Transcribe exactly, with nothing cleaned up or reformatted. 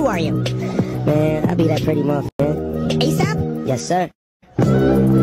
are you? Man, I be that pretty muff, man. ASAP? Yes, sir.